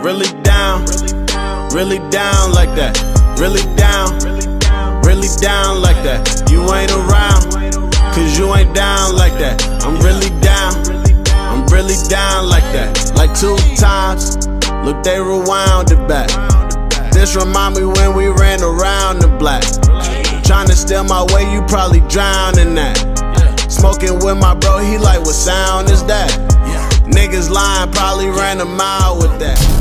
really down like that. Really down like that. You ain't around, cause you ain't down like that. I'm really down like that. Like 2 times, look, they rewound it back. This remind me when we ran around the block. Tryna steal my way, you probably drown in that. Smoking with my bro, he like, what sound is that? Niggas lying, probably ran a mile with that.